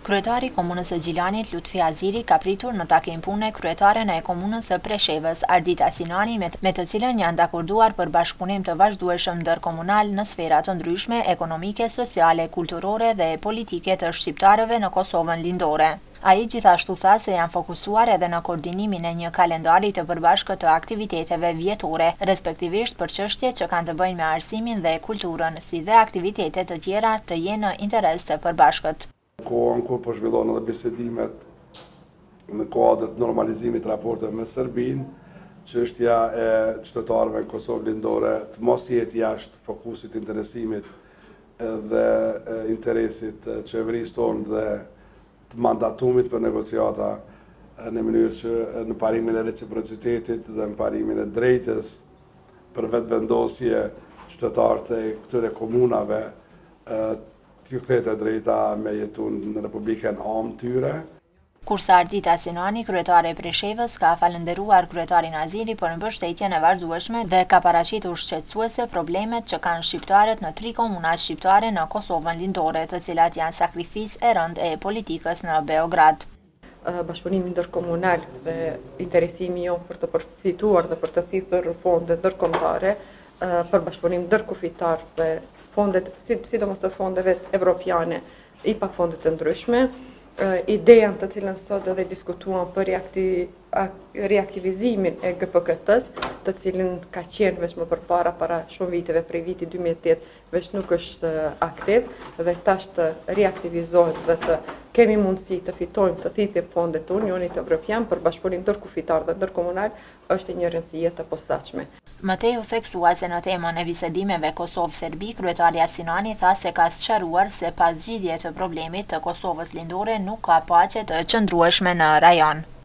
Kryetari i Komunës së Gjilanit, Lutfi Aziri, ka pritur në takim pune kryetaren e Komunës së Preshevës, Ardita Sinani, me të cilën janë dakorduar për bashkëpunim të vazhdueshëm ndërkomunal në sfera të ndryshme ekonomike, sociale, kulturore dhe politike të shqiptarëve në Kosovën lindore. Ai gjithashtu tha se janë fokusuar edhe në koordinimin e një kalendari të përbashkët të aktiviteteve vjetore, respektivisht për çështje që kanë të bëjnë me arsimin dhe kulturën, si dhe aktivitete të tjera të jenë në interes të përbashkët. Kohën kur po zhvillohen edhe bisedimet në kuadër të normalizimit raporteve me Serbinë, çështja e qytetarëve në Kosovë lindore të mos jetë jashtë fokusit të interesimit dhe interesit të qeverisë tonë dhe të mandatumit për negociata në mënyrë që në parimin e reciprocitetit dhe në parimin e drejtës për vetëvendosje qytetarët e këtyre komunave t'ju kthejtë e drejta me jetun në Republikën Amë tyre. Kurse Ardita Sinani, kryetare e Preshevës, ka falënderuar kryetarin Aziri për mbështetjen e vazhdueshme dhe ka paraqitur shqetësuese problemet që kanë shqiptarët në 3 komunat shqiptare në Kosovën lindore, të cilat janë sakrifisë e rëndë e politikës në Beograd. Bashkëpunimi ndërkomunal dhe interesimi jo për të përfituar dhe për të thithur fonde ndërkombëtare, për bashkëpunim ndërkufitar dhe fondet, sidomos të fondeve evropiane, IPA fondet të ndryshme, ideja të cilën sot edhe diskutuan për reaktivizimin e GPKT-s, të cilën ka qenë veç më përpara para shumë viteve, prej viti 2008, veç nuk është aktiv, dhe tash të reaktivizohet dhe të kemi mundësi të fitojmë të thithim fondet të Unionit Evropian për bashkëpunim ndërkufitar dhe ndërkomunal, është një rëndësie të posaçme. Mëtej u theksua se në temën e bisedimeve Kosovë-Serbi, kryetaria Sinani tha se ka sqaruar se pas zgjidhjes të problemit të Kosovës lindore nuk ka paqe të qëndrueshme në rajon.